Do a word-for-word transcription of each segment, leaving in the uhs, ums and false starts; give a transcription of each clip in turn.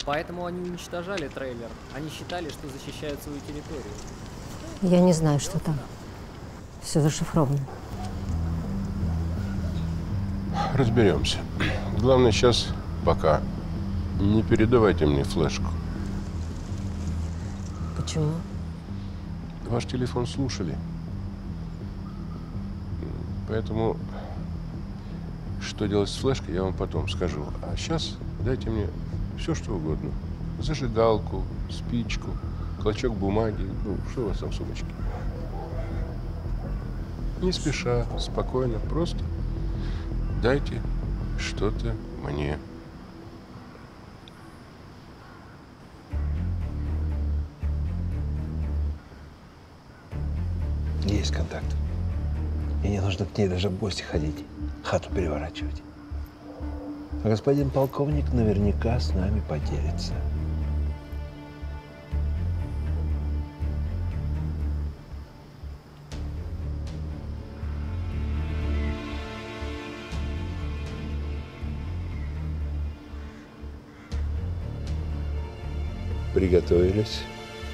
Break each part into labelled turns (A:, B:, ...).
A: Поэтому они уничтожали трейлер. Они считали, что защищают свою территорию.
B: Я не знаю, что там. Все зашифровано.
C: Разберемся. Главное сейчас пока не передавайте мне флешку.
B: Почему?
C: Ваш телефон слушали. Поэтому, что делать с флешкой, я вам потом скажу. А сейчас дайте мне все, что угодно. Зажигалку, спичку, клочок бумаги. Ну, что у вас там в сумочке? Не спеша, спокойно, просто дайте что-то мне.
D: Есть контакт. И не нужно к ней даже в гости ходить, хату переворачивать. А господин полковник наверняка с нами поделится. Приготовились.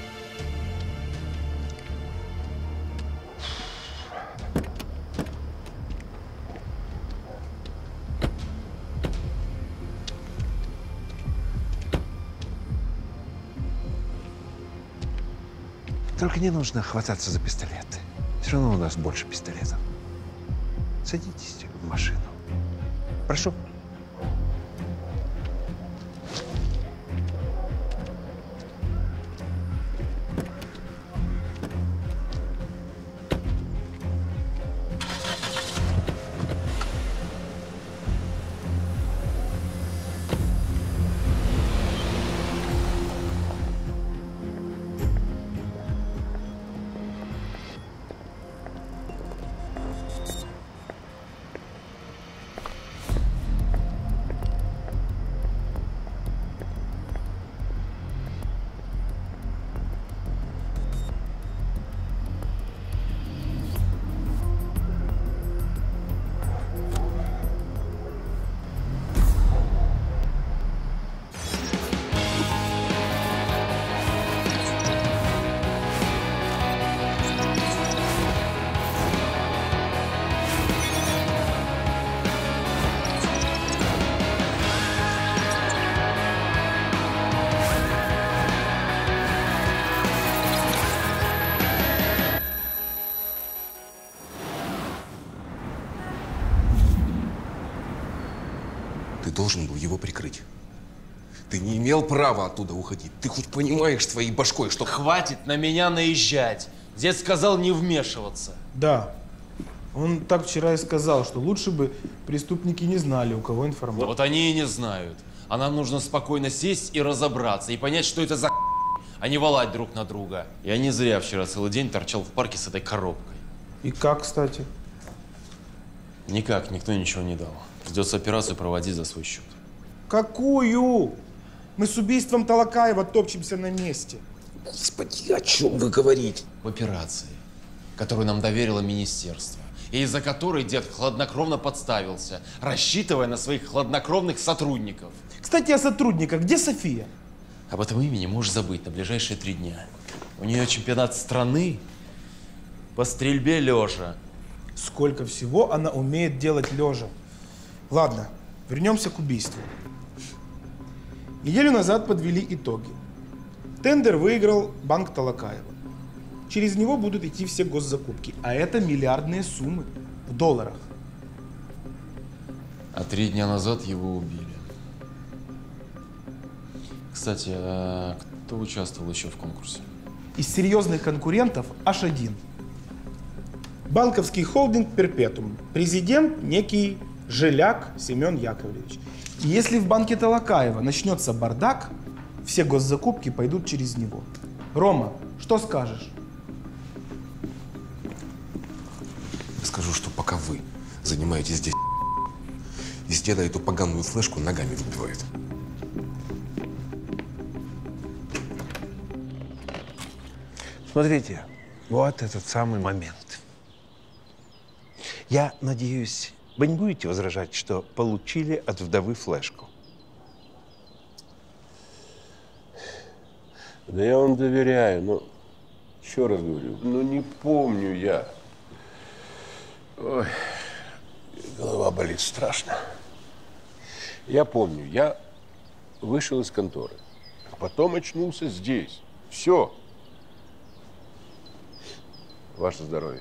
D: Только не нужно хвататься за пистолеты. Все равно у нас больше пистолетов. Садитесь в машину. Прошу.
E: Должен был его прикрыть. Ты не имел права оттуда уходить. Ты хоть понимаешь своей башкой, что…
F: Хватит на меня наезжать. Дед сказал не вмешиваться.
G: Да. Он так вчера и сказал, что лучше бы преступники не знали, у кого информация.
F: Вот они и не знают. А нам нужно спокойно сесть и разобраться, и понять, что это за а не валать друг на друга. Я не зря вчера целый день торчал в парке с этой коробкой.
G: И как, кстати?
F: Никак, никто ничего не дал. Придется операцию проводить за свой счет.
G: Какую? Мы с убийством Талакаева топчемся на месте.
E: Господи, о чем вы говорите?
F: В операции, которую нам доверило министерство, и из-за которой дед хладнокровно подставился, рассчитывая на своих хладнокровных сотрудников.
G: Кстати, о сотрудниках. Где София?
F: Об этом имени можешь забыть на ближайшие три дня. У нее чемпионат страны по стрельбе лежа.
G: Сколько всего она умеет делать лежа. Ладно, вернемся к убийству. Неделю назад подвели итоги. Тендер выиграл банк Талакаева. Через него будут идти все госзакупки. А это миллиардные суммы в долларах.
F: А три дня назад его убили. Кстати, а кто участвовал еще в конкурсе?
G: Из серьезных конкурентов аж один. Банковский холдинг «Перпетум». Президент некий Жиляк Семен Яковлевич. И если в банке Талакаева начнется бардак, все госзакупки пойдут через него. Рома, что скажешь?
E: Скажу, что пока вы занимаетесь здесь, из деда эту поганую флешку ногами выбивают.
D: Смотрите, вот этот самый момент. Я надеюсь, вы не будете возражать, что получили от вдовы флешку?
C: Да я вам доверяю, но еще раз говорю, ну не помню я. Ой, голова болит страшно. Я помню, я вышел из конторы, а потом очнулся здесь. Все. Ваше здоровье.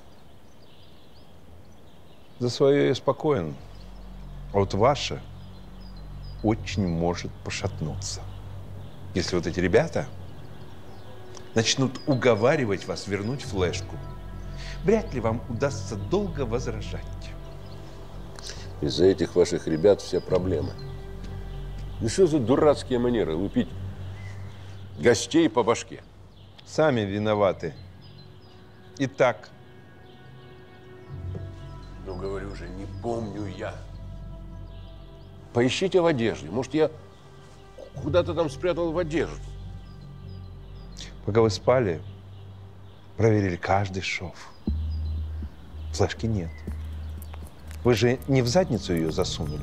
D: За свое я спокоен. А вот ваше очень может пошатнуться. Если вот эти ребята начнут уговаривать вас вернуть флешку, вряд ли вам удастся долго возражать.
C: Из-за этих ваших ребят все проблемы. Ну что за дурацкие манеры лупить гостей по башке?
D: Сами виноваты. Итак.
C: Ну, говорю же, не помню я. Поищите в одежде. Может, я куда-то там спрятал в одежду.
D: Пока вы спали, проверили каждый шов. Флешки нет. Вы же не в задницу ее засунули?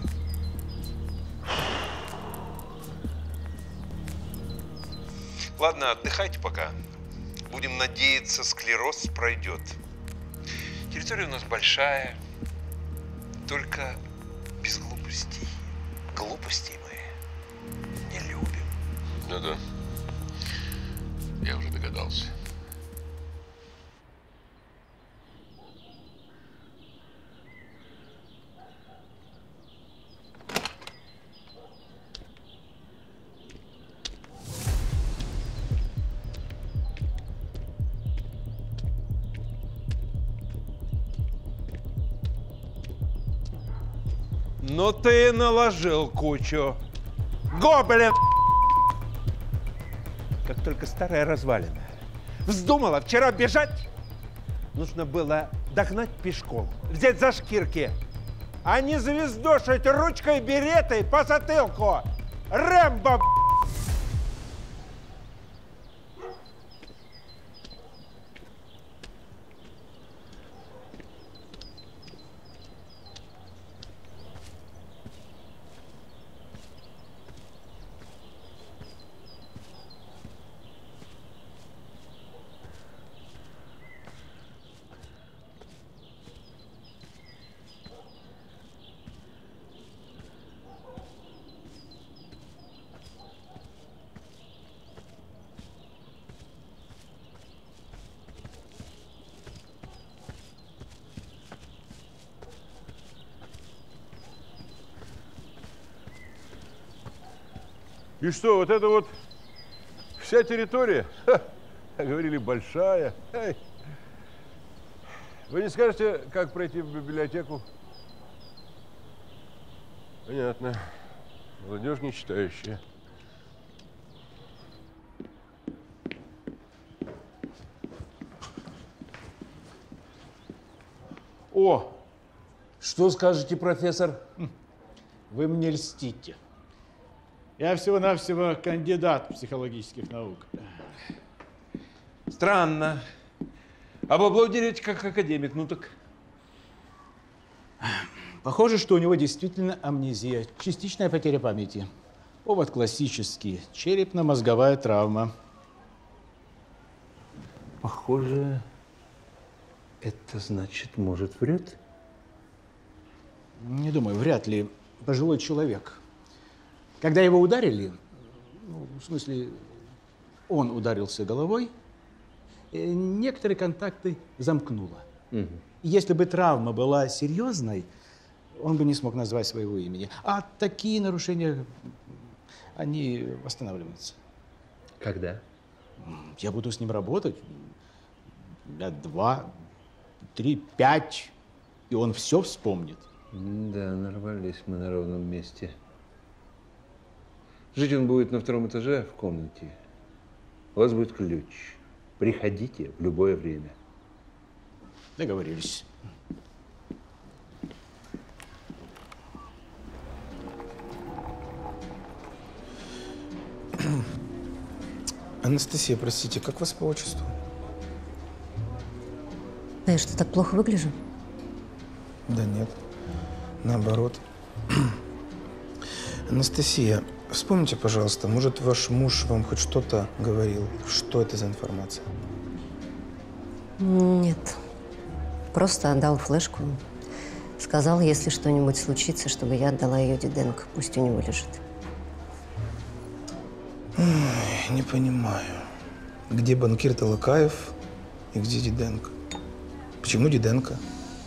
D: Ладно, отдыхайте пока. Будем надеяться, склероз пройдет. Территория у нас большая, только без глупостей. Глупостей мы не любим.
C: Ну да. Я уже догадался.
D: Ну ты наложил кучу. Гоблин! Как только старая развалина вздумала вчера бежать, нужно было догнать пешком, взять за шкирки, а не звездошить ручкой беретой по затылку. Рэмбо!
C: И что, вот это вот вся территория, ха, говорили, большая. Эй. Вы не скажете, как пройти в библиотеку? Понятно. Молодежь не читающая.
H: О, что скажете, профессор? Вы мне льстите. Я всего-навсего кандидат психологических наук.
D: Странно. А бабло дерете как академик, ну так.
H: Похоже, что у него действительно амнезия, частичная потеря памяти. Повод классический. Черепно-мозговая травма.
D: Похоже, это значит, может, врет?
H: Не думаю, вряд ли. Пожилой человек. Когда его ударили, ну, в смысле, он ударился головой, некоторые контакты замкнуло.
D: Угу.
H: Если бы травма была серьезной, он бы не смог назвать своего имени. А такие нарушения, они восстанавливаются.
D: Когда?
H: Я буду с ним работать лет два, три, пять, и он все вспомнит.
D: Да, нарвались мы на ровном месте. Жить он будет на втором этаже в комнате. У вас будет ключ. Приходите в любое время.
H: Договорились.
G: Анастасия, простите, как вас по отчеству?
B: А я что, так плохо выгляжу?
G: Да нет, наоборот. Анастасия, Вспомните, пожалуйста, может, ваш муж вам хоть что-то говорил? Что это за информация?
B: Нет. Просто отдал флешку. Сказал, если что-нибудь случится, чтобы я отдала ее Диденко. Пусть у него лежит.
G: Ой, не понимаю. Где банкир Талакаев и где Диденко? Почему Диденко?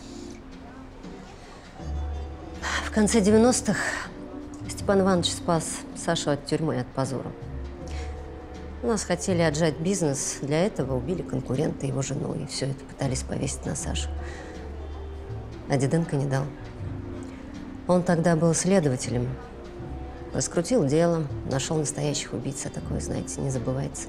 B: В конце девяностых Степан Иванович спас Сашу от тюрьмы и от позора. У нас хотели отжать бизнес. Для этого убили конкурента и его жену. И все это пытались повесить на Сашу. А Диденко не дал. Он тогда был следователем. Раскрутил дело, нашел настоящих убийц. А такое, знаете, не забывается.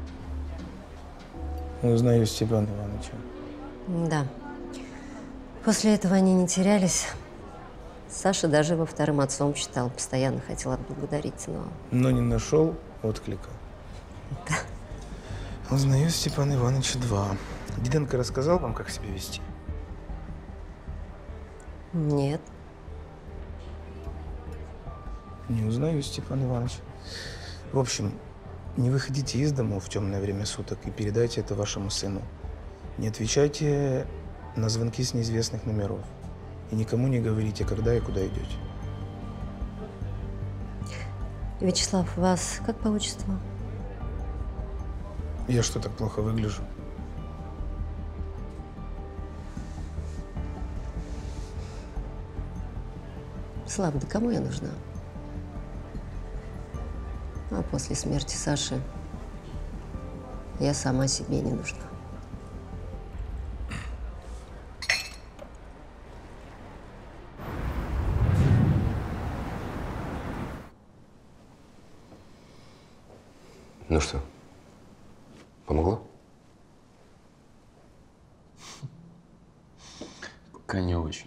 G: Узнаю Степана Ивановича.
B: Да. После этого они не терялись. Саша даже его вторым отцом считал. Постоянно хотел отблагодарить, но…
G: Но не нашел отклика.
B: Да.
G: Узнаю Степана Ивановича два. Диденко рассказал вам, как себя вести?
B: Нет.
G: Не узнаю Степана Ивановича. В общем, не выходите из дома в темное время суток и передайте это вашему сыну. Не отвечайте на звонки с неизвестных номеров. И никому не говорите, когда и куда идете.
B: Вячеслав, вас как по отчеству?
G: Я что, так плохо выгляжу?
B: Слава, да кому я нужна? А после смерти Саши я сама себе не нужна.
E: Ну что, помогло?
F: Пока не очень.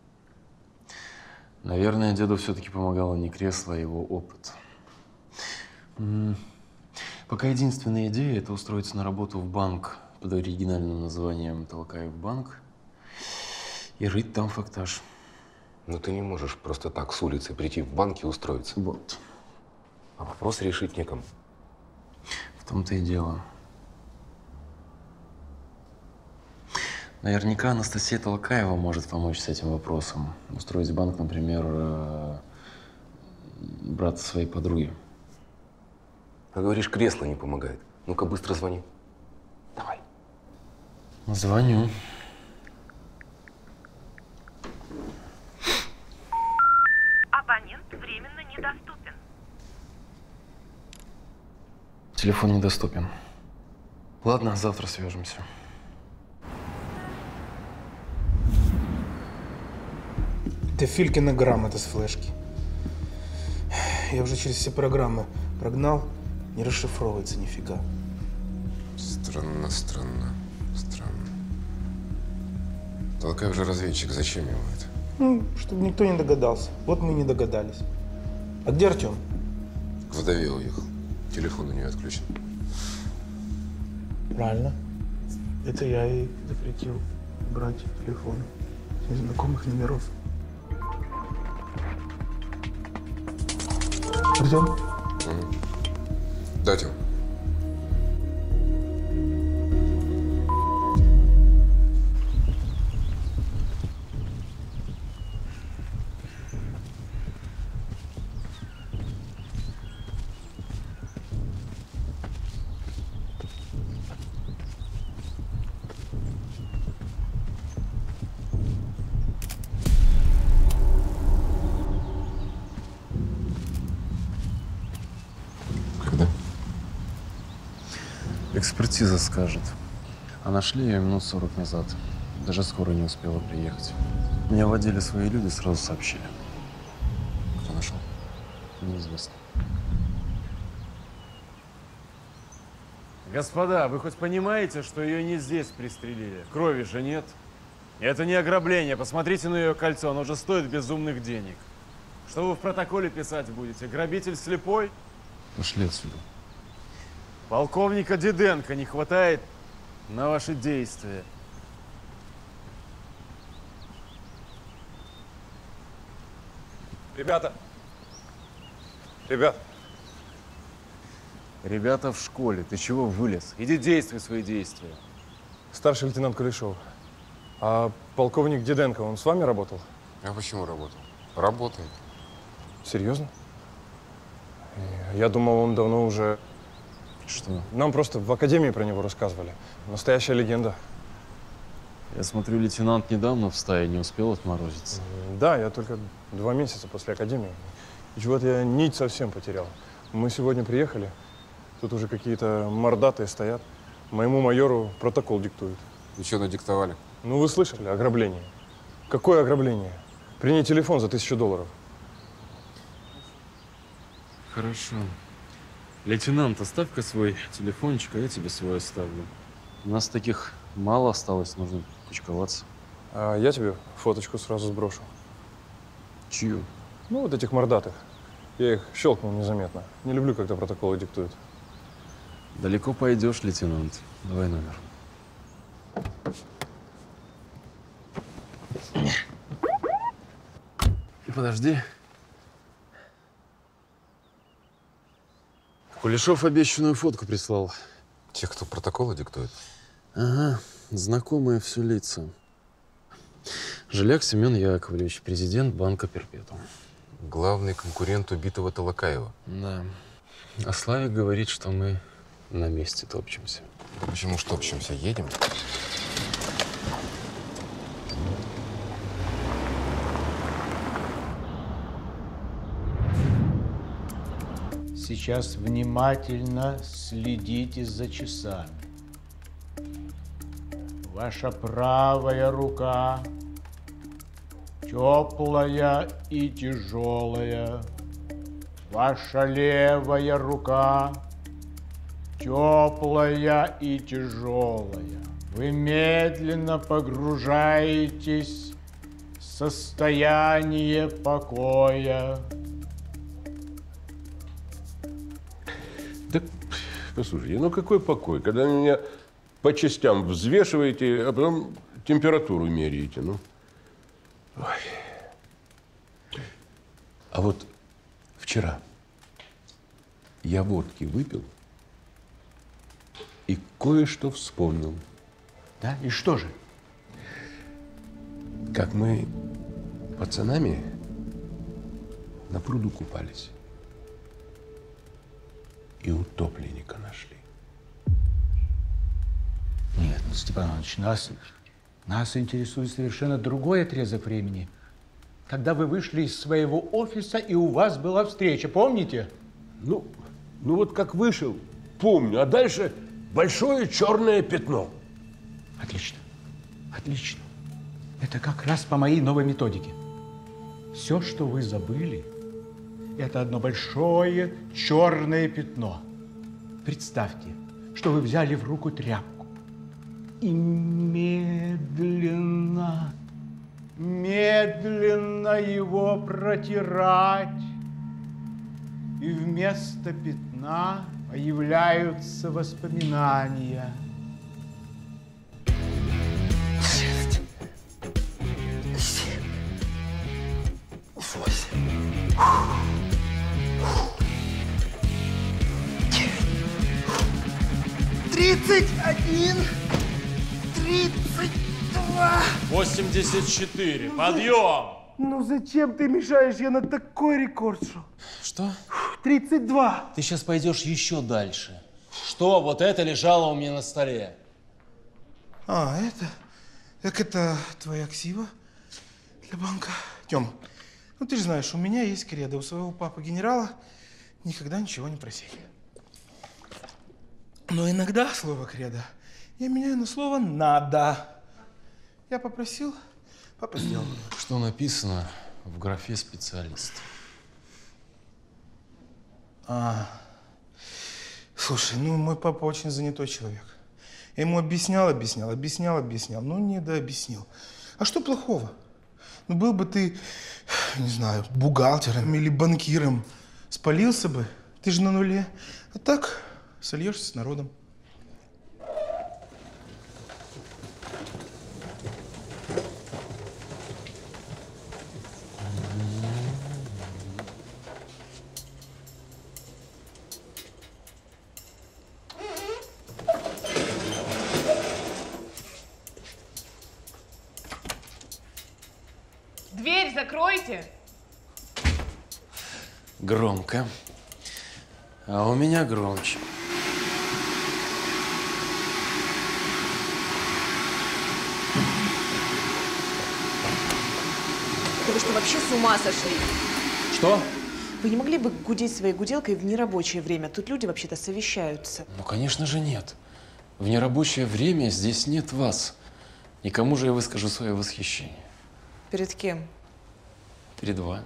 F: Наверное, деду все-таки помогало не кресло, а его опыт. М-м. Пока единственная идея – это устроиться на работу в банк под оригинальным названием «Талакаев банк» и рыть там фактаж.
E: Но ты не можешь просто так с улицы прийти в банк и устроиться.
F: Вот.
E: А вопрос решить некому.
F: В том-то и дело. Наверняка Анастасия Талакаева может помочь с этим вопросом. Устроить в банк, например, э, брата своей подруги.
E: А говоришь, кресло не помогает. Ну-ка, быстро звони. Давай.
F: Звоню.
I: Абонент временно недоступен.
F: Телефон недоступен. Ладно, завтра свяжемся.
G: Это Филькина грамота с флешки. Я уже через все программы прогнал, не расшифровывается нифига.
E: Странно, странно, странно. Талакаев же разведчик, зачем ему это?
G: Ну, чтобы никто не догадался. Вот мы и не догадались. А где Артем?
E: К вдове уехал. Телефон у нее отключен.
G: Правильно. Это я и запретил брать телефон с незнакомых номеров. Артем?
E: Угу. Да, Тём.
F: Экспертиза скажет. А нашли ее минут сорок назад. Даже скоро не успела приехать. Меня в отделе свои люди сразу сообщили.
E: Кто нашел?
F: Неизвестно.
J: Господа, вы хоть понимаете, что ее не здесь пристрелили? Крови же нет. И это не ограбление. Посмотрите на ее кольцо, оно же стоит безумных денег. Что вы в протоколе писать будете? Грабитель слепой?
F: Пошли отсюда.
J: Полковника Диденко не хватает на ваши действия.
D: Ребята! Ребят!
J: Ребята в школе, ты чего вылез? Иди действуй свои действия.
K: Старший лейтенант Кулешов. А полковник Диденко, он с вами работал?
E: А почему работал? Работает.
K: Серьезно? Я думал, он давно уже…
J: Что?
K: Нам просто в академии про него рассказывали. Настоящая легенда.
F: Я смотрю, лейтенант недавно в стае не успел отморозиться.
K: Да, я только два месяца после академии. И чего-то я нить совсем потерял. Мы сегодня приехали, тут уже какие-то мордатые стоят. Моему майору протокол диктуют.
E: И что надиктовали?
K: Ну, вы слышали, ограбление. Какое ограбление? Принять телефон за тысячу долларов.
F: Хорошо. Лейтенант, оставь-ка свой телефончик, а я тебе свой оставлю. У нас таких мало осталось, нужно кучковаться.
K: А я тебе фоточку сразу сброшу.
F: Чью?
K: Ну, вот этих мордатых. Я их щелкнул незаметно. Не люблю, когда протоколы диктуют.
F: Далеко пойдешь, лейтенант. Давай номер. И подожди. Кулешов обещанную фотку прислал.
E: Те, кто протоколы диктует?
F: Ага, знакомые все лица. Жиляк Семен Яковлевич, президент банка «Перпетум».
E: Главный конкурент убитого Талакаева.
F: Да. А Славик говорит, что мы на месте топчемся.
E: Да почему ж топчемся? Едем?
H: Сейчас внимательно следите за часами. Ваша правая рука теплая и тяжелая. Ваша левая рука теплая и тяжелая. Вы медленно погружаетесь в состояние покоя.
C: Так, послушайте, ну какой покой, когда меня по частям взвешиваете, а потом температуру меряете, ну. Ой. А вот вчера я водки выпил и кое-что вспомнил.
H: Да? И что же?
C: Как мы пацанами на пруду купались и утопленника нашли.
H: Нет, ну, Степан Иванович, нас, нас интересует совершенно другой отрезок времени. Когда вы вышли из своего офиса, и у вас была встреча, помните?
C: Ну, ну вот как вышел, помню, а дальше большое черное пятно.
H: Отлично, отлично. Это как раз по моей новой методике. Все, что вы забыли, это одно большое черное пятно. Представьте, что вы взяли в руку тряпку и медленно, медленно его протирать. И вместо пятна появляются воспоминания.
G: Тридцать один, тридцать два.
J: восемьдесят четыре. Подъем!
G: Ну зачем ты мешаешь? Я на такой рекорд шел.
L: Что?
G: тридцать два.
L: Ты сейчас пойдешь еще дальше. Что вот это лежало у меня на столе?
G: А, это? Так это твоя ксива для банка? Тём, ну ты же знаешь, у меня есть кредо. У своего папы генерала никогда ничего не просить. Но иногда слово кредо я меняю на слово надо. Я попросил, папа сделал.
F: Что написано в графе «специалист»?
G: А, слушай, ну мой папа очень занятой человек. Я ему объяснял, объяснял, объяснял, объяснял, но не дообъяснил. А что плохого? Ну был бы ты, не знаю, бухгалтером или банкиром, спалился бы, ты же на нуле. А так сольешься с народом.
M: Откройте!
F: Громко. А у меня громче.
M: Да вы что, вообще с ума сошли?
F: Что?
M: Вы не могли бы гудеть своей гуделкой в нерабочее время? Тут люди вообще-то совещаются.
F: Ну, конечно же, нет. В нерабочее время здесь нет вас. Никому же я выскажу свое восхищение.
M: Перед кем?
F: Перед вами.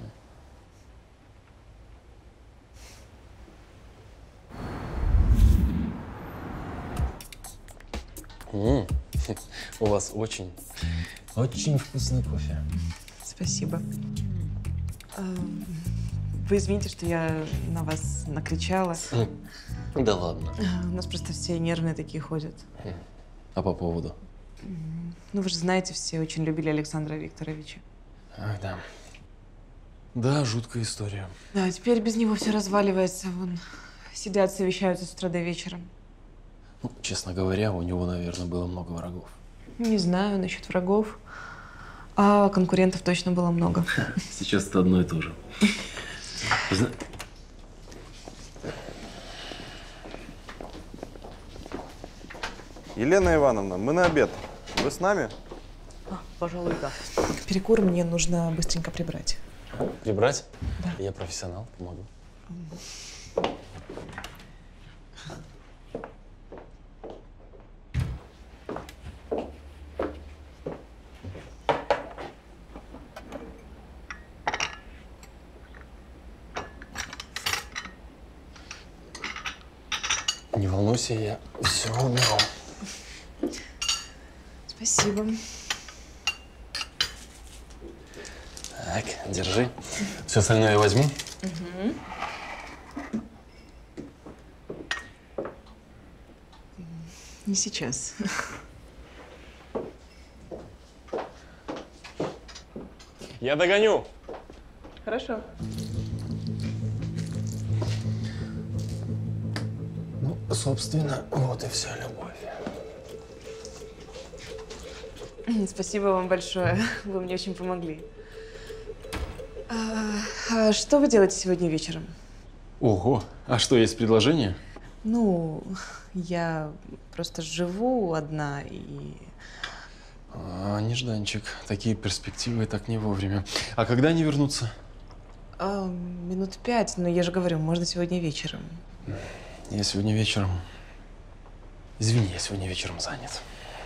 F: М, У вас очень, очень вкусный кофе.
M: Спасибо. Эм, Вы извините, что я на вас накричала.
F: Да ладно.
M: У нас просто все нервные такие ходят.
F: А по поводу?
M: Ну, вы же знаете, все очень любили Александра Викторовича.
F: Ах, да. Да, жуткая история.
M: Да, теперь без него все разваливается. Вон, сидят, совещаются с утра до вечера.
F: Ну, честно говоря, у него, наверное, было много врагов.
M: Не знаю насчет врагов, а конкурентов точно было много.
F: Сейчас это одно и то же. Зна-
K: Елена Ивановна, мы на обед. Вы с нами?
M: А, пожалуй, да. Перекур мне нужно быстренько прибрать.
F: Прибрать?
M: Да.
F: Я профессионал, помогу. Не волнуйся, я все уберу.
M: Спасибо.
F: Так, держи. Все остальное я возьму.
M: Угу. Не сейчас.
F: Я догоню.
M: Хорошо.
F: Ну, собственно, вот и вся любовь.
M: Спасибо вам большое. Вы мне очень помогли. А, а что вы делаете сегодня вечером?
F: Ого, а что, есть предложение?
M: Ну, я просто живу одна и…
F: А, нежданчик. Такие перспективы так не вовремя. А когда они вернутся?
M: А, минут пять, но я же говорю, можно сегодня вечером.
F: Я сегодня вечером… Извини, я сегодня вечером занят.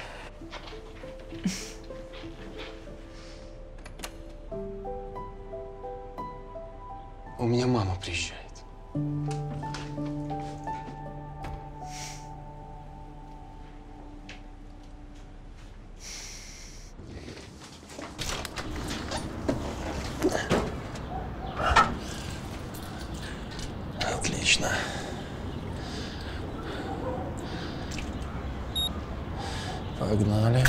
F: У меня мама приезжает. Отлично. Погнали.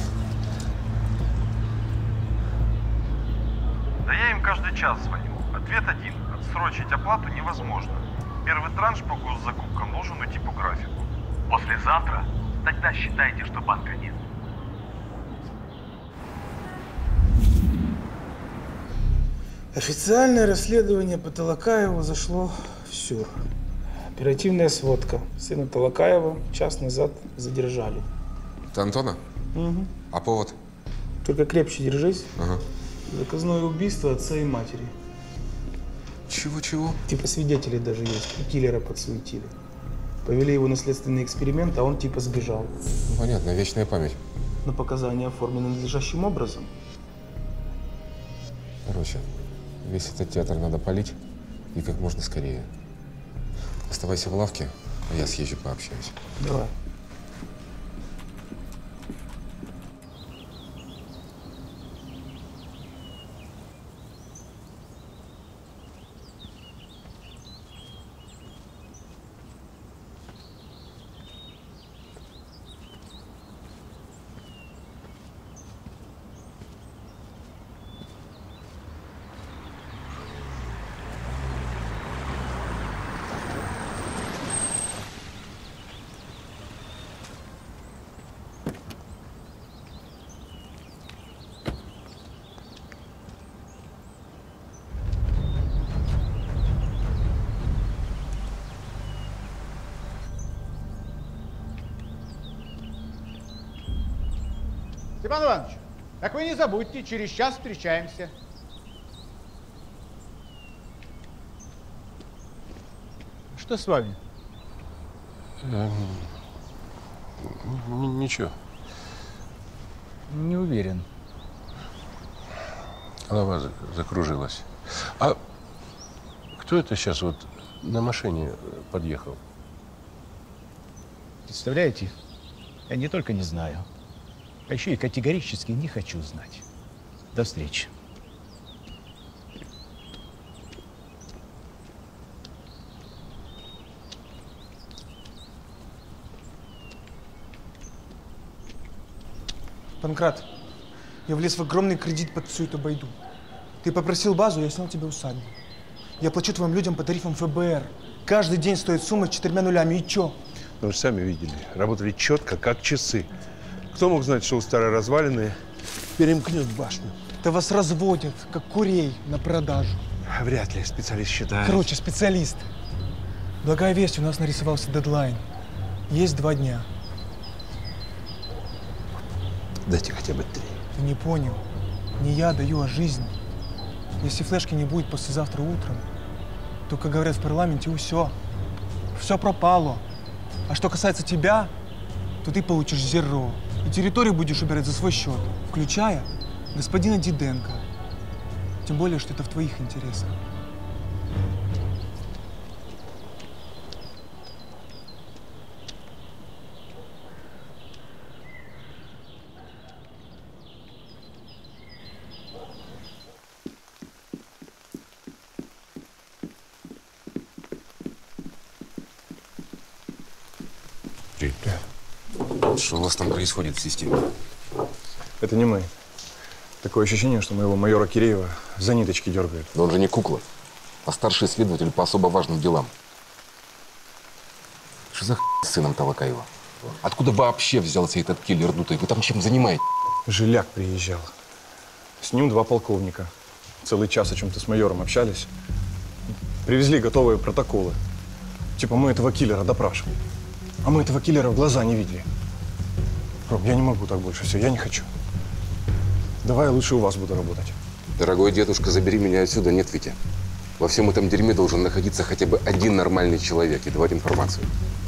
N: Да я им каждый час звоню. Ответ один. Отсрочить оплату невозможно. Первый транш по госзакупкам должен уйти по графику. Послезавтра? Тогда считайте, что банка нет.
G: Официальное расследование по Талакаеву зашло в сюр. Оперативная сводка. Сына Талакаева час назад задержали.
E: Ты Антона?
G: Угу.
E: А повод?
G: Только крепче держись.
E: Ага.
G: Заказное убийство отца и матери.
E: Чего-чего?
G: Типа свидетели даже есть. И киллера подсуетили. Повели его на следственный эксперимент, а он типа сбежал.
E: Ну, понятно, вечная память.
G: Но показания оформлены надлежащим образом.
E: Короче, весь этот театр надо полить и как можно скорее. Оставайся в лавке, а я съезжу пообщаюсь.
G: Давай.
H: Степан Иванович, так вы не забудьте, через час встречаемся. Что с вами?
C: Ничего.
H: Не уверен.
C: Голова закружилась. А кто это сейчас вот на машине подъехал?
H: Представляете, я не только не знаю, а еще и категорически не хочу знать. До встречи.
G: Панкрат, я влез в огромный кредит под всю эту байду. Ты попросил базу, я снял тебе усадьбу. Я плачу твоим людям по тарифам эф бэ эр. Каждый день стоит сумма с четырьмя нулями. И чё?
D: Ну, вы же сами видели. Работали четко, как часы. Кто мог знать, что у старой развалины перемкнет башню?
G: Да вас разводят, как курей, на продажу.
D: Вряд ли специалист считает.
G: Короче, специалист. Благая весть, у нас нарисовался дедлайн. Есть два дня.
D: Дайте хотя бы три.
G: Ты не понял. Не я даю, а жизнь. Если флешки не будет послезавтра утром, то, как говорят в парламенте, все. Все пропало. А что касается тебя, то ты получишь зеро. И территорию будешь убирать за свой счет, включая господина Диденко. Тем более, что это в твоих интересах.
E: Что у вас там происходит в системе?
K: Это не мы. Такое ощущение, что моего майора Киреева за ниточки дергают.
E: Но он же не кукла, а старший следователь по особо важным делам. Что за х... с сыном Талакаева? Откуда вообще взялся этот киллер дутый? Вы там чем занимаетесь?
K: Жиляк приезжал. С ним два полковника. Целый час о чем-то с майором общались. Привезли готовые протоколы. Типа мы этого киллера допрашиваем. А мы этого киллера в глаза не видели. Ром, я не могу так больше, все, я не хочу. Давай я лучше у вас буду работать.
E: Дорогой дедушка, забери меня отсюда, нет, Витя. Во всем этом дерьме должен находиться хотя бы один нормальный человек и давать информацию.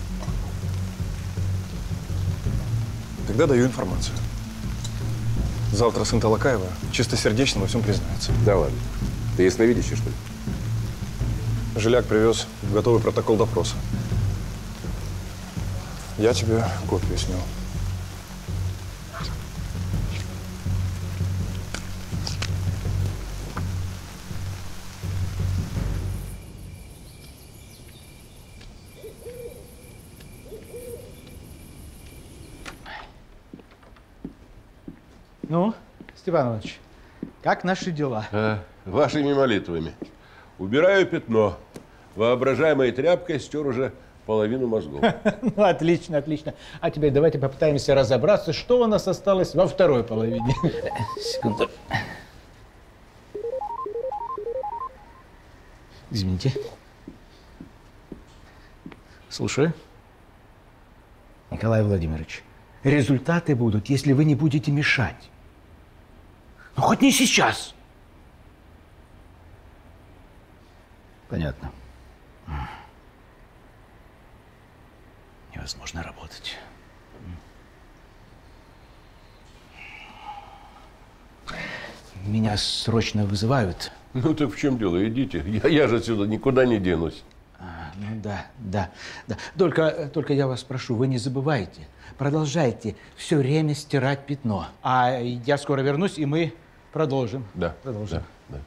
K: Тогда даю информацию. Завтра сын Талакаева чистосердечно во всем признается.
E: Да ладно. Ты ясновидящий, что ли?
K: Жиляк привез готовый протокол допроса. Я тебе копию снял.
H: Ну, Степан Иванович, как наши дела?
C: А, вашими молитвами. Убираю пятно. Воображаемой тряпкой стер уже половину мозгов.
H: Ну, отлично, отлично. А теперь давайте попытаемся разобраться, что у нас осталось во второй половине. Секунду. Извините. Слушаю. Николай Владимирович, результаты будут, если вы не будете мешать. Ну, хоть не сейчас. Понятно. Невозможно работать. Меня срочно вызывают.
C: Ну так в чем дело? Идите. Я, я же отсюда никуда не денусь.
H: А, ну да, да, да. Только, только я вас прошу, вы не забывайте. Продолжайте все время стирать пятно. А я скоро вернусь, и мы продолжим.
C: Да.
H: Продолжим.
C: Да, да.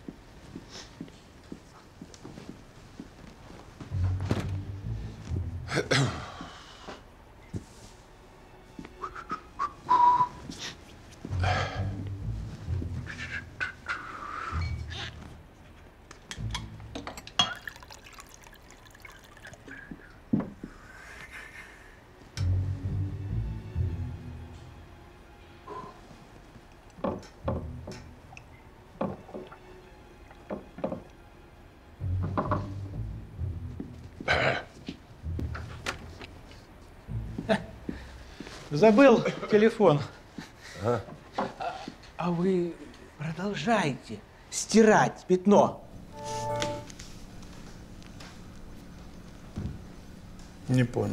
H: Забыл телефон.
C: Ага.
G: А вы продолжайте стирать пятно. Не понял.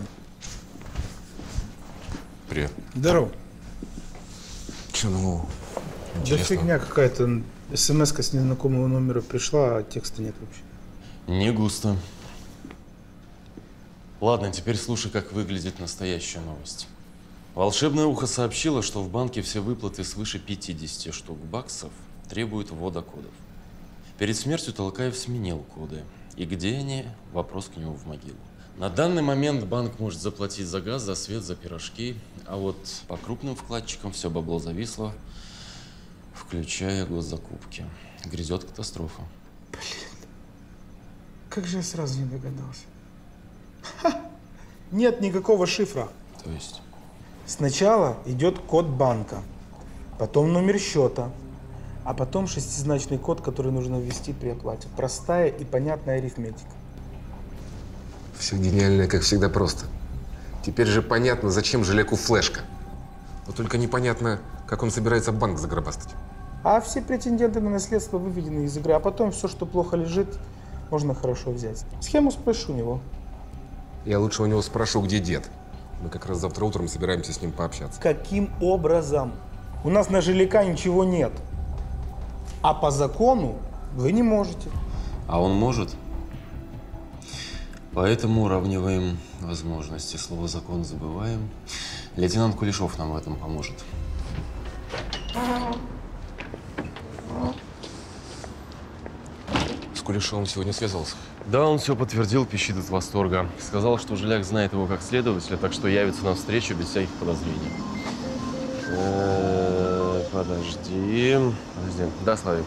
E: Привет.
G: Здорово.
E: Че нового?
G: Да фигня какая-то. СМС-ка с незнакомого номера пришла, а текста нет вообще.
F: Не густо. Ладно, теперь слушай, как выглядит настоящая новость. Волшебное ухо сообщило, что в банке все выплаты свыше пятидесяти штук баксов требуют ввода кодов. Перед смертью Толкаев сменил коды. И где они? Вопрос к нему в могилу. На данный момент банк может заплатить за газ, за свет, за пирожки, а вот по крупным вкладчикам все бабло зависло, включая госзакупки. Грядет катастрофа.
G: Блин, как же я сразу не догадался. Ха! Нет никакого шифра.
F: То есть?
G: Сначала идет код банка, потом номер счета, а потом шестизначный код, который нужно ввести при оплате. Простая и понятная арифметика.
E: Все гениальное, как всегда, просто. Теперь же понятно, зачем Жиляку флешка. Но только непонятно, как он собирается банк загробастать.
G: А все претенденты на наследство выведены из игры, а потом все, что плохо лежит, можно хорошо взять. Схему спрошу у него.
E: Я лучше у него спрошу, где дед. Мы как раз завтра утром собираемся с ним пообщаться.
G: Каким образом? У нас на Жиляка ничего нет. А по закону вы не можете.
F: А он может? Поэтому уравниваем возможности. Слово «закон» забываем. Лейтенант Кулешов нам в этом поможет.
E: С Кулешовым сегодня связался?
F: Да, он все подтвердил, пищит от восторга. Сказал, что Жиляк знает его как следователя, так что явится на встречу без всяких подозрений. Э-э, подожди. Подожди. Да, Славик?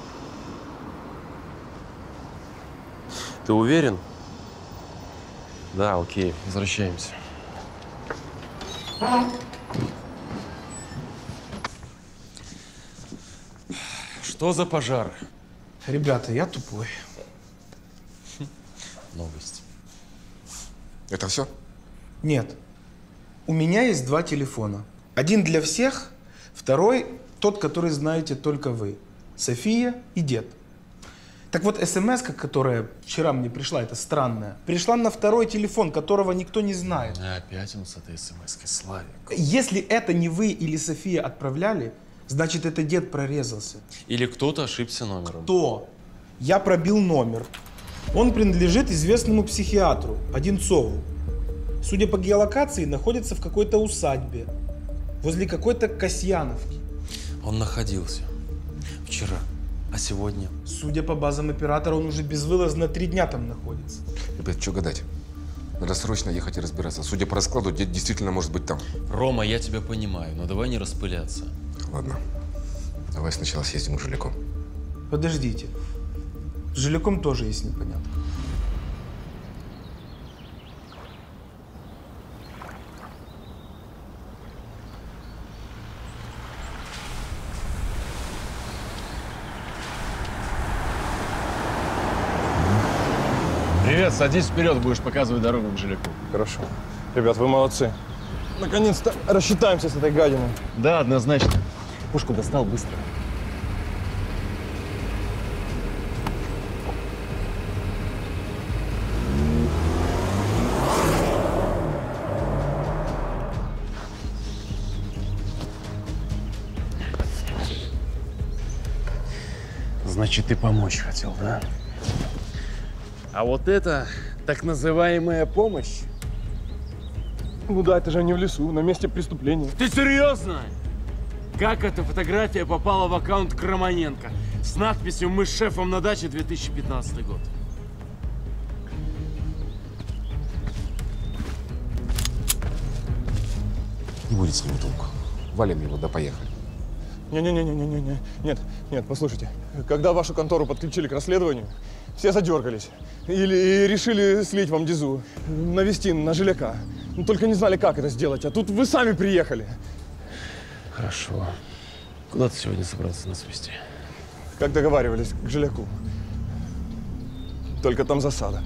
F: Ты уверен? Да, окей. Возвращаемся. Что за пожар?
G: Ребята, я тупой.
F: Новость.
E: Это все?
G: Нет. У меня есть два телефона. Один для всех, второй тот, который знаете только вы. София и дед. Так вот, смс-ка, которая вчера мне пришла, это странная, пришла на второй телефон, которого никто не знает.
F: Опять он с этой смс-кой, Славик.
G: Если это не вы или София отправляли, значит, это дед прорезался.
F: Или кто-то ошибся номером.
G: Кто? Я пробил номер. Он принадлежит известному психиатру, Одинцову. Судя по геолокации, находится в какой-то усадьбе, возле какой-то Касьяновки.
F: Он находился вчера, а сегодня?
G: Судя по базам оператора, он уже безвылазно три дня там находится.
E: Ребят, что гадать? Надо срочно ехать и разбираться. Судя по раскладу, дед действительно может быть там.
F: Рома, я тебя понимаю, но давай не распыляться.
E: Ладно. Давай сначала съездим к Жиляку.
G: Подождите. С Жиляком тоже есть непонятно.
J: Привет, садись вперед, будешь показывать дорогу к Жиляку.
K: Хорошо. Ребят, вы молодцы. Наконец-то рассчитаемся с этой гадиной.
J: Да, однозначно. Пушку достал быстро. Значит, ты помочь хотел, да? А вот это так называемая помощь.
K: Ну да, это же не в лесу, на месте преступления.
L: Ты серьезно? Как эта фотография попала в аккаунт Крамоненко с надписью «Мы с шефом на даче, две тысячи пятнадцатый год»?
E: Не будет с ним толку. Валим его, да поехали.
K: Не-не-не-не-не-не. Нет, нет, послушайте. Когда вашу контору подключили к расследованию, все задергались. Или решили слить вам дизу, навести на Жиляка. Ну, только не знали, как это сделать. А тут вы сами приехали.
F: Хорошо. Куда ты сегодня собрался нас везти?
K: Как договаривались, к Жиляку. Только там засада.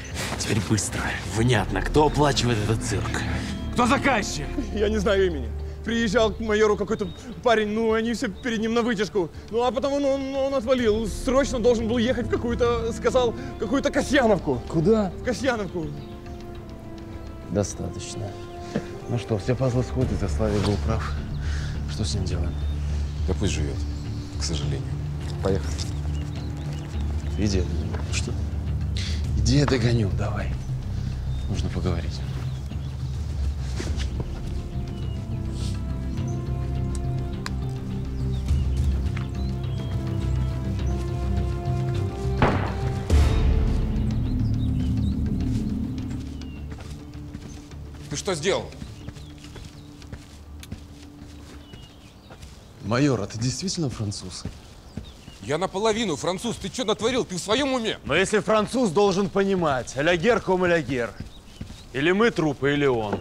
L: Теперь быстро. Внятно, кто оплачивает этот цирк? Кто заказчик?
K: Я не знаю имени. приезжал к майору какой-то парень, ну, они все перед ним на вытяжку. Ну, а потом он, он, он отвалил. Срочно должен был ехать в какую-то, сказал, какую-то Касьяновку.
L: Куда?
K: В Касьяновку.
F: Достаточно. Ну что, все пазлы сходятся, Славик был прав. Что с ним делаем?
E: Да пусть живет, к сожалению. Поехали.
F: Иди, я догоню. Что? Иди, я догоню, давай. Нужно поговорить.
E: Ты что сделал?
F: Майор, а ты действительно француз?
E: Я наполовину француз. Ты что натворил? Ты в своем уме?
J: Но если француз должен понимать, алягер ком алягер. Или мы трупы, или он.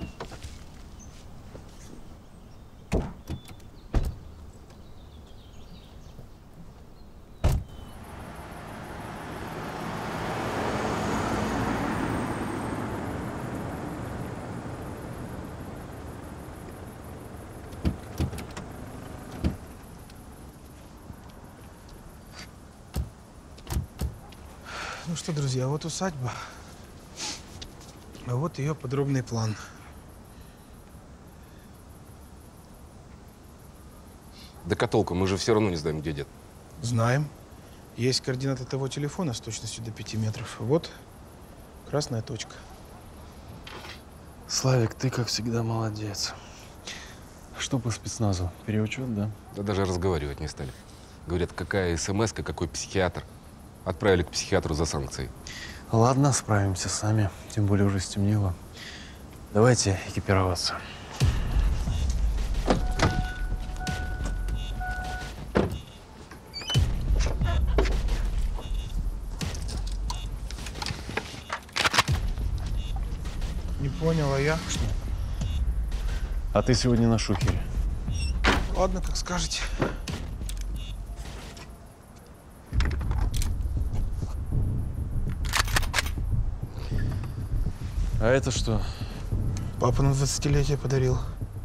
G: Ну что, друзья, вот усадьба, а вот ее подробный план.
E: Да католка, мы же все равно не знаем, где дед.
G: Знаем. Есть координаты того телефона с точностью до пяти метров. Вот красная точка.
F: Славик, ты, как всегда, молодец. Что по спецназу? Переучет, да?
E: Да даже разговаривать не стали. Говорят, какая смс-ка, какой психиатр. Отправили к психиатру за санкции.
F: Ладно, справимся сами. Тем более уже стемнело. Давайте экипироваться.
G: Не понял, а я? Что?
F: А ты сегодня на шухере.
G: Ладно, как скажете.
F: А это что?
G: Папа на двадцатилетие подарил.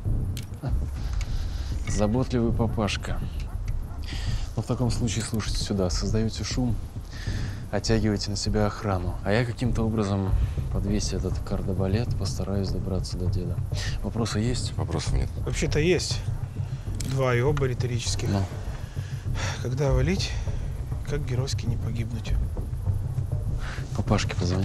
F: Заботливый папашка. Но в таком случае слушайте сюда. Создаете шум, оттягиваете на себя охрану. А я каким-то образом, подвесив этот кардебалет, постараюсь добраться до деда. Вопросы есть?
E: Вопросов нет.
G: Вообще-то есть. Два, и оба риторических.
F: Ну.
G: Когда валить, как геройски не погибнуть?
F: Папашке позвони.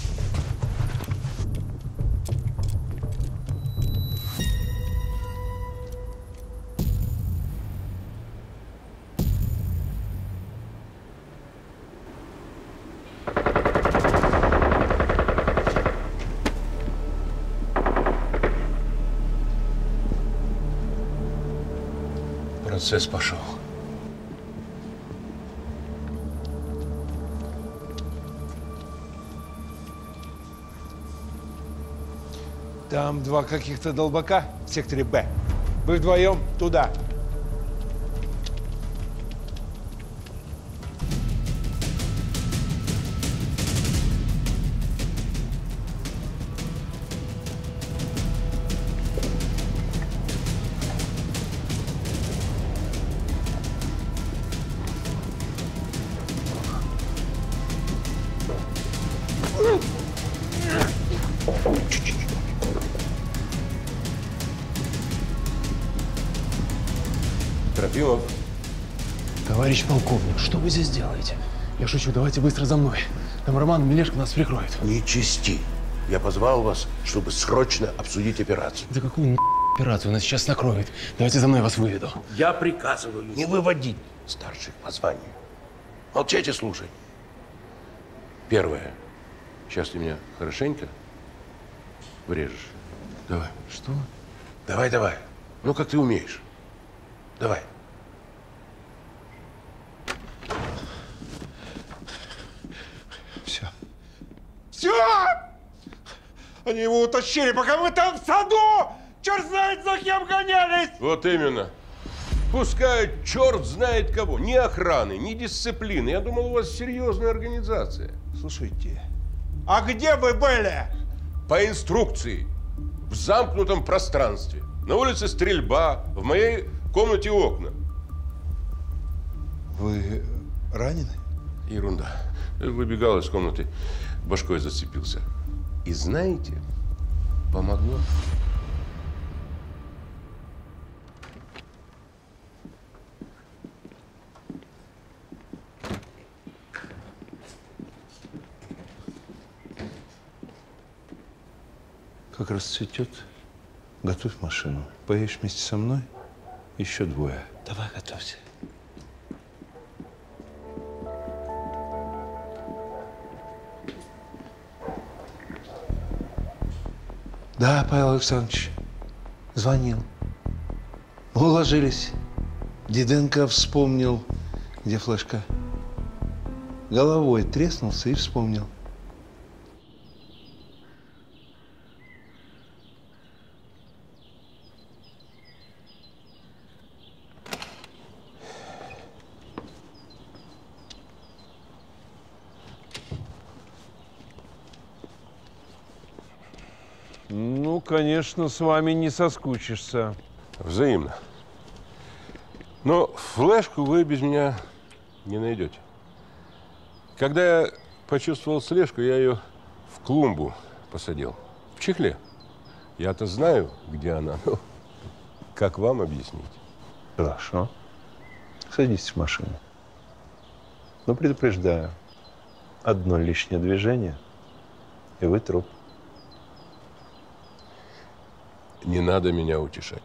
C: Процесс пошел.
D: Там два каких-то долбака в секторе Б. Вы вдвоем туда.
C: Трофимов.
F: Товарищ полковник, что вы здесь делаете? Я шучу, давайте быстро за мной. Там Роман Мелешко нас прикроет.
O: Не чисти. Я позвал вас, чтобы срочно обсудить операцию.
F: Да какую операцию? Нас сейчас накроет. Давайте за мной, вас выведу.
O: Я приказываю не выводить старших по званию. Молчать и слушать.
C: Первое. Сейчас ты меня хорошенько врежешь. Давай.
F: Что?
O: Давай, давай. Ну, как ты умеешь. Давай.
D: Все. Все! Они его утащили, пока мы там в саду! Черт знает, за кем гонялись!
C: Вот именно. Пускай черт знает кого. Ни охраны, ни дисциплины. Я думал, у вас серьезная организация.
D: Слушайте, а где вы были?
C: По инструкции. В замкнутом пространстве. На улице стрельба, в моей комнате окна.
D: Вы ранены?
C: Ерунда. Выбегал из комнаты, башкой зацепился. И знаете, помогло.
D: Как расцветет, готовь машину. Поедешь вместе со мной, еще двое. Давай, готовься. Да, Павел Александрович, звонил. Уложились. Диденко вспомнил, где флешка. Головой треснулся и вспомнил.
P: Ну, конечно, с вами не соскучишься.
C: Взаимно. Но флешку вы без меня не найдете. Когда я почувствовал слежку, я ее в клумбу посадил. В чехле. Я-то знаю, где она. Но как вам объяснить?
D: Хорошо. Садитесь в машину. Но предупреждаю, одно лишнее движение, и вы труп.
C: Не надо меня утешать.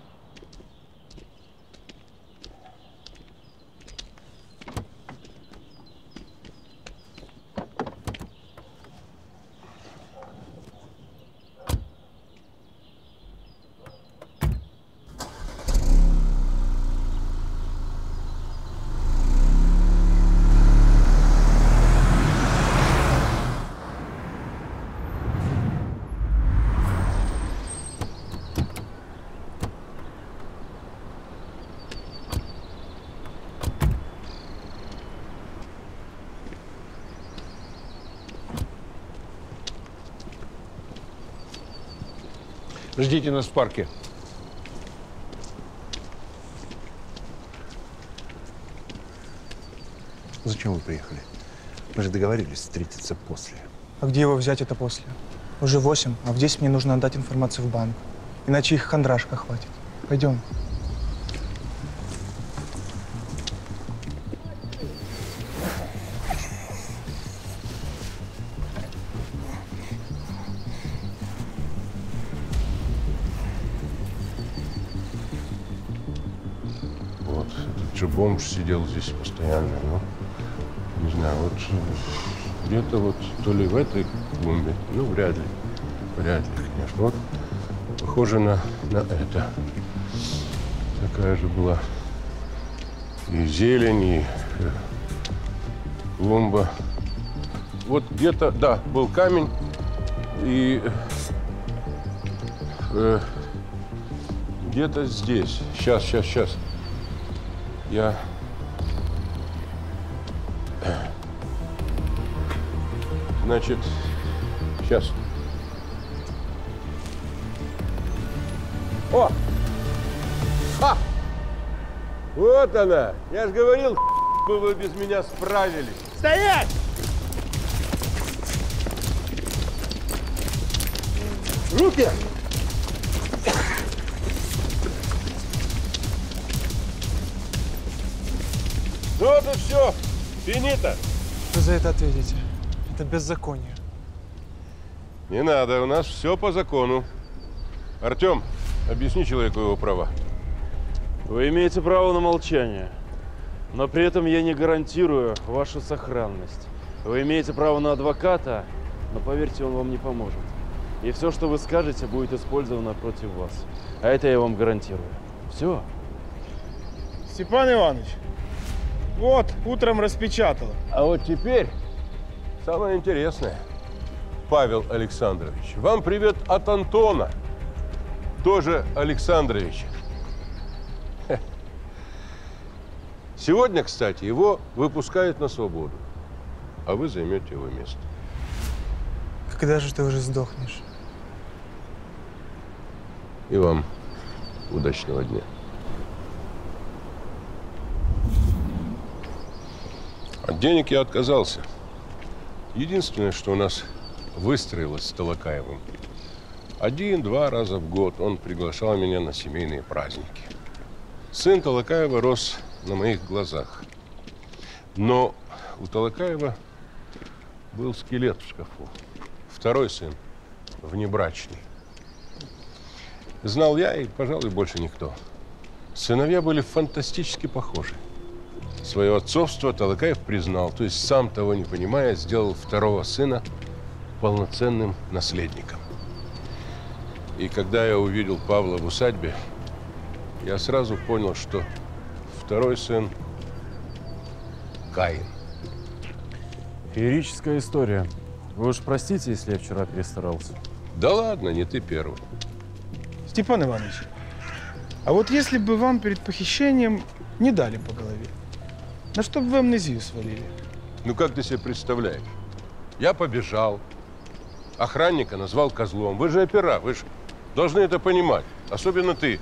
P: Ждите нас в парке.
D: Зачем вы приехали? Мы же договорились встретиться после.
Q: А где его взять это после? Уже восемь, а в десять мне нужно отдать информацию в банк. Иначе их хандрашка хватит. Пойдем.
C: Вот, этот же бомж сидел здесь постоянно. Ну, не знаю, вот где-то вот то ли в этой клумбе, ну, вряд ли. Вряд ли, конечно. Вот похоже на, на это. Такая же была и зелень, и э, клумба. Вот где-то, да, был камень, и э, где-то здесь. Сейчас, сейчас, сейчас. Я... Значит, сейчас. О! Ха! Вот она! Я же говорил, бы вы без меня справились.
L: Стоять!
C: Руки! Ну вот и все. Финита.
Q: Вы за это ответите. Это беззаконие.
C: Не надо, у нас все по закону. Артем, объясни человеку его права.
L: Вы имеете право на молчание, но при этом я не гарантирую вашу сохранность. Вы имеете право на адвоката, но поверьте, он вам не поможет. И все, что вы скажете, будет использовано против вас. А это я вам гарантирую. Все.
G: Степан Иванович, вот, утром распечатала.
C: А вот теперь самое интересное. Павел Александрович, вам привет от Антона. Тоже Александрович. Сегодня, кстати, его выпускают на свободу, а вы займете его место.
Q: Когда же ты уже сдохнешь?
C: И вам Удачного дня. От денег я отказался. Единственное, что у нас выстроилось с Талакаевым. Один-два раза в год он приглашал меня на семейные праздники. Сын Талакаева рос на моих глазах. Но у Талакаева был скелет в шкафу. Второй сын, внебрачный. Знал я и, пожалуй, больше никто. Сыновья были фантастически похожи. Свое отцовство Талакаев признал, то есть, сам того не понимая, сделал второго сына полноценным наследником. И когда я увидел Павла в усадьбе, я сразу понял, что второй сын – Каин.
J: Феерическая история. Вы уж простите, если я вчера перестарался.
C: Да ладно, не ты первый.
G: Степан Иванович, а вот если бы вам перед похищением не дали по голове, на что бы вы амнезию свалили?
C: Ну, как ты себе представляешь? Я побежал, охранника назвал козлом. Вы же опера, вы же должны это понимать. Особенно ты.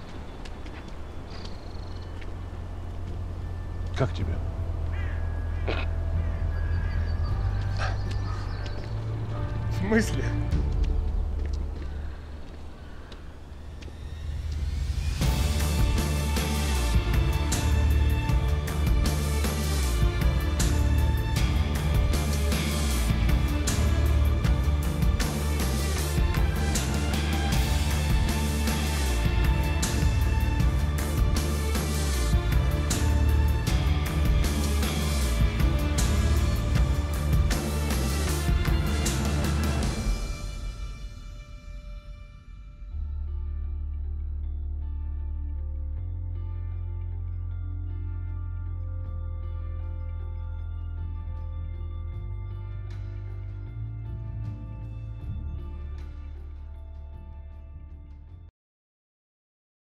C: Как тебе?
G: В смысле?